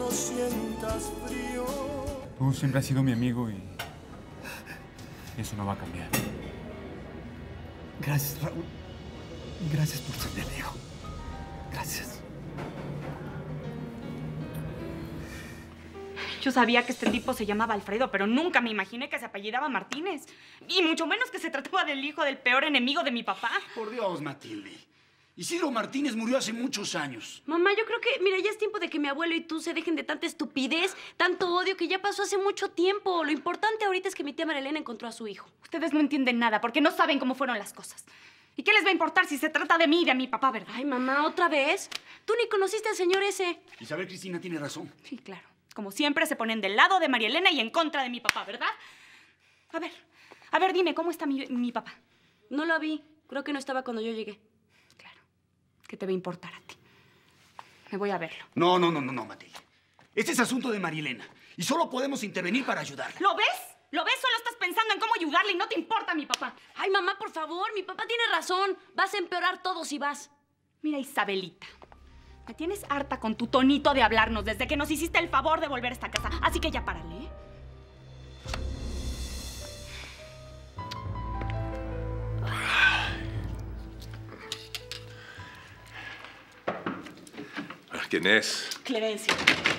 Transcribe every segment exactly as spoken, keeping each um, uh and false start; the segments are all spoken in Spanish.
no sientas frío. Tú siempre has sido mi amigo y eso no va a cambiar. Gracias, Raúl. Gracias por ser mi amigo. Gracias. Yo sabía que este tipo se llamaba Alfredo, pero nunca me imaginé que se apellidaba Martínez. Y mucho menos que se trataba del hijo del peor enemigo de mi papá. Por Dios, Matilde. Isidro Martínez murió hace muchos años. Mamá, yo creo que, mira, ya es tiempo de que mi abuelo y tú se dejen de tanta estupidez, tanto odio que ya pasó hace mucho tiempo. Lo importante ahorita es que mi tía Marilena encontró a su hijo. Ustedes no entienden nada porque no saben cómo fueron las cosas. ¿Y qué les va a importar si se trata de mí y de mi papá, verdad? Ay, mamá, ¿otra vez? Tú ni conociste al señor ese. Isabel Cristina tiene razón. Sí, claro. Como siempre se ponen del lado de María Elena y en contra de mi papá, ¿verdad? A ver, a ver, dime, ¿cómo está mi, mi papá? No lo vi. Creo que no estaba cuando yo llegué. Claro. ¿Qué te va a importar a ti? Me voy a verlo. No, no, no, no, no, Matilde. Este es asunto de María Elena y solo podemos intervenir para ayudarla. ¿Lo ves? ¿Lo ves? Solo estás pensando en cómo ayudarle y no te importa mi papá. Ay, mamá, por favor, mi papá tiene razón. Vas a empeorar todo si vas. Mira, Isabelita, me tienes harta con tu tonito de hablarnos desde que nos hiciste el favor de volver a esta casa. Así que ya párale, ¿eh? ¿Quién es? Clemencia.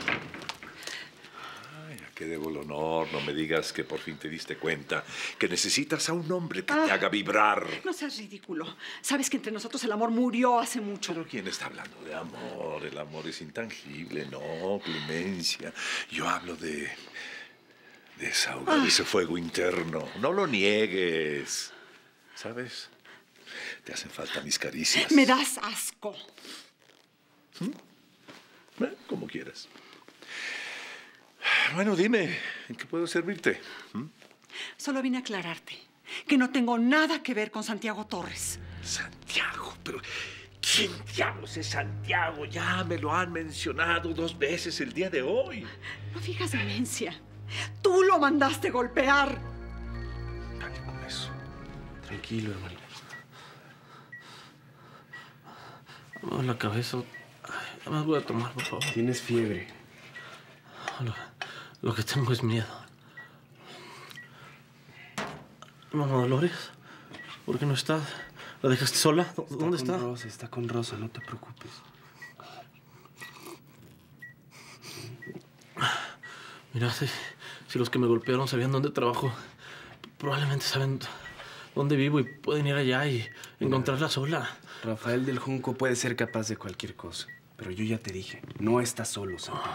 Ay, ¿a qué debo el honor? No me digas que por fin te diste cuenta que necesitas a un hombre que Ah, te haga vibrar. No seas ridículo. Sabes que entre nosotros el amor murió hace mucho. ¿Pero quién está hablando de amor? El amor es intangible, no, Clemencia. Yo hablo de... de desahogar Ah. ese fuego interno. No lo niegues. ¿Sabes? Te hacen falta mis caricias. Me das asco. ¿Mm? Eh, como quieras. Bueno, dime, ¿en qué puedo servirte? ¿Mm? Solo vine a aclararte que no tengo nada que ver con Santiago Torres. Santiago, pero ¿quién diablos es Santiago? Ya me lo han mencionado dos veces el día de hoy. No fijas demencia. Tú lo mandaste golpear. Dale con eso. Tranquilo, hermano. Vamos la cabeza. Ay, nada más voy a tomar, por favor. Tienes fiebre. Lo, lo que tengo es miedo. Mamá Dolores, ¿por qué no está? ¿La dejaste sola? ¿Dónde está? Está con Rosa, está con Rosa, no te preocupes. Mira, si, si los que me golpearon sabían dónde trabajo, probablemente saben dónde vivo y pueden ir allá y encontrarla sola. Rafael del Junco puede ser capaz de cualquier cosa, pero yo ya te dije, no estás solo, Santiago.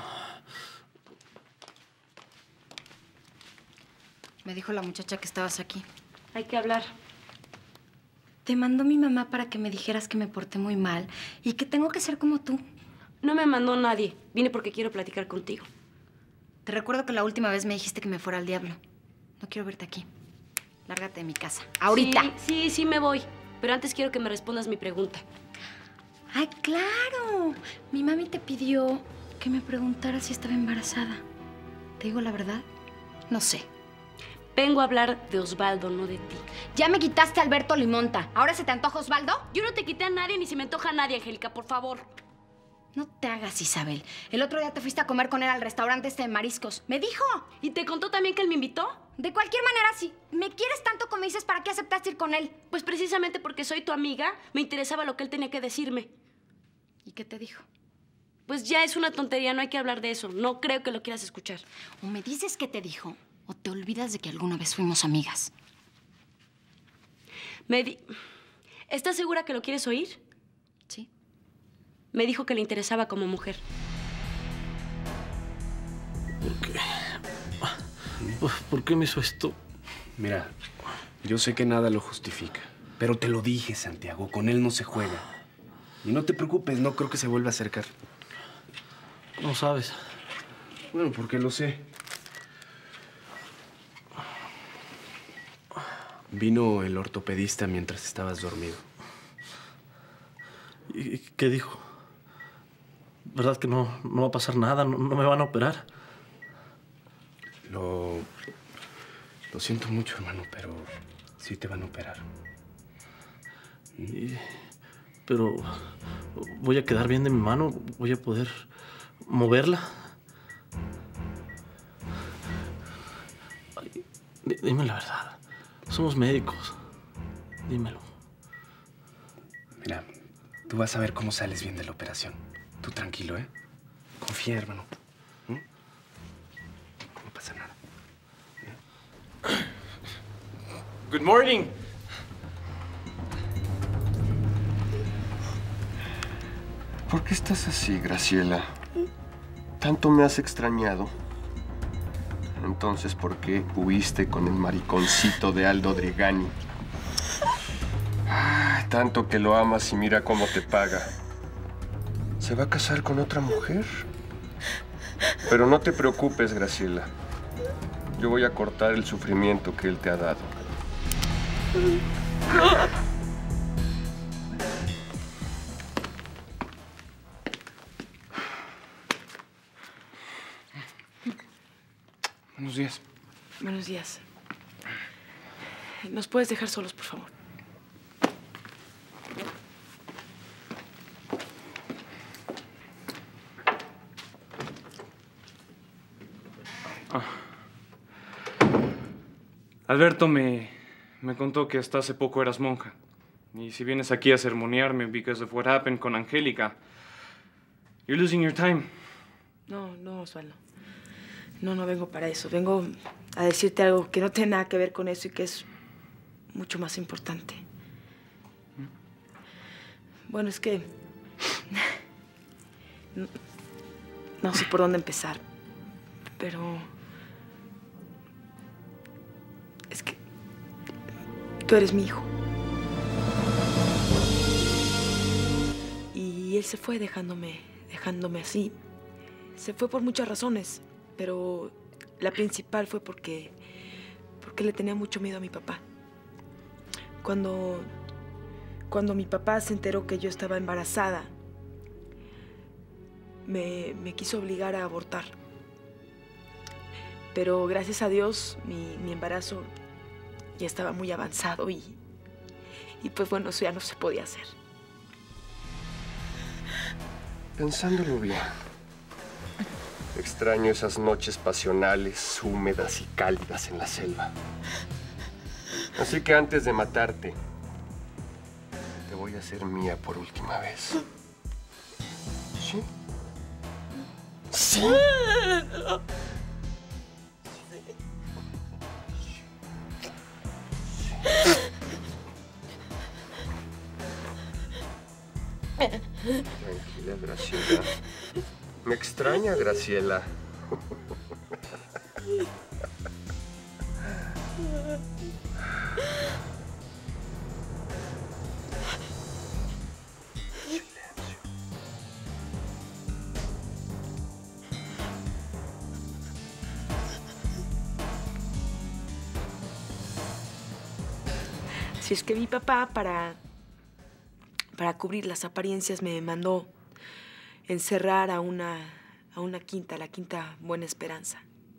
Me dijo la muchacha que estabas aquí. Hay que hablar. Te mandó mi mamá para que me dijeras que me porté muy mal y que tengo que ser como tú. No me mandó nadie. Vine porque quiero platicar contigo. Te recuerdo que la última vez me dijiste que me fuera al diablo. No quiero verte aquí. Lárgate de mi casa. ¡Ahorita! Sí, sí, sí me voy. Pero antes quiero que me respondas mi pregunta. ¡Ay, claro! Mi mami te pidió que me preguntara si estaba embarazada. ¿Te digo la verdad? No sé. Vengo a hablar de Osvaldo, no de ti. Ya me quitaste a Alberto Limonta. ¿Ahora se te antoja Osvaldo? Yo no te quité a nadie ni se me antoja a nadie, Angélica, por favor. No te hagas, Isabel. El otro día te fuiste a comer con él al restaurante este de mariscos. ¡Me dijo! ¿Y te contó también que él me invitó? De cualquier manera, si me quieres tanto como dices, ¿para qué aceptaste ir con él? Pues precisamente porque soy tu amiga, me interesaba lo que él tenía que decirme. ¿Y qué te dijo? Pues ya es una tontería, no hay que hablar de eso. No creo que lo quieras escuchar. O me dices qué te dijo, o te olvidas de que alguna vez fuimos amigas. Me di... ¿Estás segura que lo quieres oír? Sí. Me dijo que le interesaba como mujer. ¿Por qué? ¿Por qué me hizo esto? Mira, yo sé que nada lo justifica, pero te lo dije, Santiago, con él no se juega. Y no te preocupes, no creo que se vuelva a acercar. ¿Cómo sabes? Bueno, porque lo sé. Vino el ortopedista mientras estabas dormido. ¿Y qué dijo? ¿Verdad que no, no va a pasar nada? ¿No, no me van a operar? Lo... Lo siento mucho, hermano, pero sí te van a operar. Y... Pero... ¿Voy a quedar bien de mi mano? ¿Voy a poder moverla? dime la verdad. Somos médicos. Dímelo. Mira, tú vas a ver cómo sales bien de la operación. Tú tranquilo, ¿eh? Confía, hermano. ¿Mm? No pasa nada. ¿Eh? Good morning. ¿Por qué estás así, Graciela? ¿Tanto me has extrañado? Entonces, ¿por qué huiste con el mariconcito de Aldo Drigani? Ay, tanto que lo amas y mira cómo te paga. ¿Se va a casar con otra mujer? Pero no te preocupes, Graciela. Yo voy a cortar el sufrimiento que él te ha dado. Buenos días. Buenos días. ¿Nos puedes dejar solos, por favor? Ah. Alberto me, me contó que hasta hace poco eras monja. Y si vienes aquí a sermonearme because of what happened con Angélica, you're losing your time. No, no, Osvaldo. No, no vengo para eso. Vengo a decirte algo que no tiene nada que ver con eso y que es mucho más importante. Bueno, es que... No, no sé por dónde empezar, pero... Es que... Tú eres mi hijo. Y él se fue dejándome, dejándome así. Se fue por muchas razones. Pero la principal fue porque, porque le tenía mucho miedo a mi papá. Cuando, cuando mi papá se enteró que yo estaba embarazada, me, me quiso obligar a abortar. Pero gracias a Dios, mi, mi embarazo ya estaba muy avanzado y, y pues bueno, eso ya no se podía hacer. Pensándolo bien, extraño esas noches pasionales, húmedas y cálidas en la selva. Así que antes de matarte, te voy a hacer mía por última vez. ¿Sí? ¿Sí? Tranquila, Graciela. Me extraña, Graciela. Si es que mi papá, para, para cubrir las apariencias, me mandó encerrar a una, a una quinta, la quinta Buena Esperanza.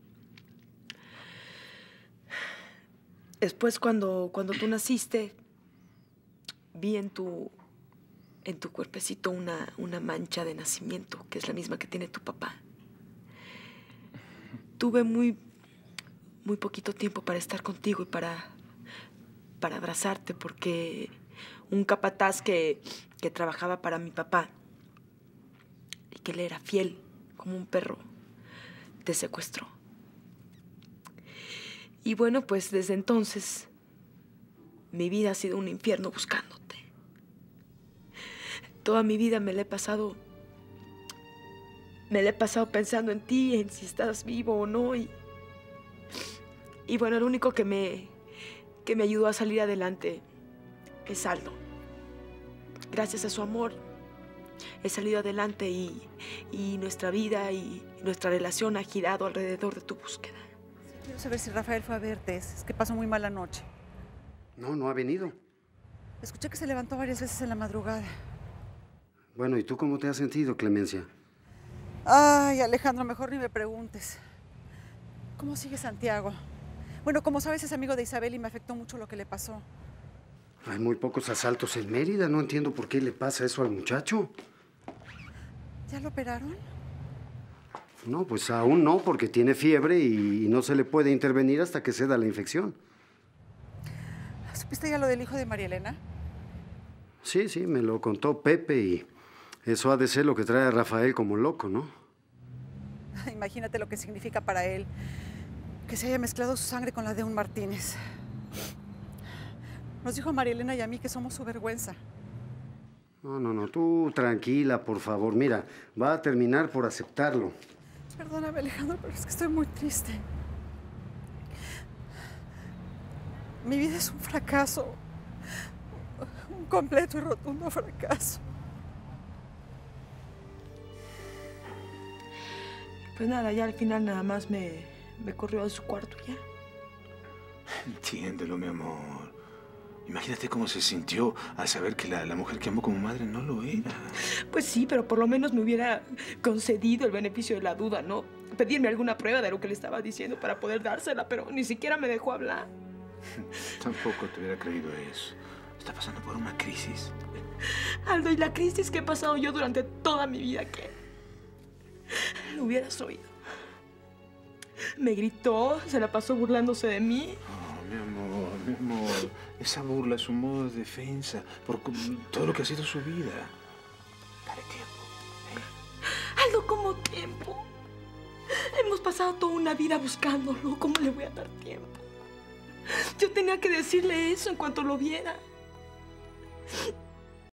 Después, cuando, cuando tú naciste, vi en tu, en tu cuerpecito una, una mancha de nacimiento, que es la misma que tiene tu papá. Tuve muy, muy poquito tiempo para estar contigo y para, para abrazarte, porque un capataz que, que trabajaba para mi papá y que le era fiel como un perro, te secuestró. Y bueno, pues desde entonces mi vida ha sido un infierno buscándote. Toda mi vida me la he pasado, me la he pasado pensando en ti, en si estás vivo o no. Y, y bueno, el único que me, que me ayudó a salir adelante es Aldo. Gracias a su amor he salido adelante y, y nuestra vida y nuestra relación ha girado alrededor de tu búsqueda. Quiero saber si Rafael fue a verte. Es que pasó muy mala noche. No, no ha venido. Escuché que se levantó varias veces en la madrugada. Bueno, ¿y tú cómo te has sentido, Clemencia? Ay, Alejandro, mejor ni me preguntes. ¿Cómo sigue Santiago? Bueno, como sabes, es amigo de Isabel y me afectó mucho lo que le pasó. Hay muy pocos asaltos en Mérida. No entiendo por qué le pasa eso al muchacho. ¿Ya lo operaron? No, pues aún no, porque tiene fiebre y no se le puede intervenir hasta que ceda la infección. ¿Supiste ya lo del hijo de María Elena? Sí, sí, me lo contó Pepe y eso ha de ser lo que trae a Rafael como loco, ¿no? Imagínate lo que significa para él que se haya mezclado su sangre con la de un Martínez. Nos dijo a María Elena y a mí que somos su vergüenza. No, no, no, tú tranquila, por favor. Mira, va a terminar por aceptarlo. Perdóname, Alejandro, pero es que estoy muy triste. Mi vida es un fracaso. Un completo y rotundo fracaso. Pues nada, ya al final nada más me, me corrió a su cuarto ya. Entiéndelo, mi amor. Imagínate cómo se sintió al saber que la, la mujer que amó como madre no lo era. Pues sí, pero por lo menos me hubiera concedido el beneficio de la duda, ¿no? Pedirme alguna prueba de lo que le estaba diciendo para poder dársela, pero ni siquiera me dejó hablar. Tampoco te hubiera creído eso. Está pasando por una crisis. Aldo, y la crisis que he pasado yo durante toda mi vida, ¿qué? Lo hubieras oído. Me gritó, se la pasó burlándose de mí. Oh, mi amor, mi amor. Esa burla es un modo de defensa por todo lo que ha sido su vida. Dale tiempo. ¿eh? Aldo, ¿cómo tiempo? Hemos pasado toda una vida buscándolo. ¿Cómo le voy a dar tiempo? Yo tenía que decirle eso en cuanto lo viera.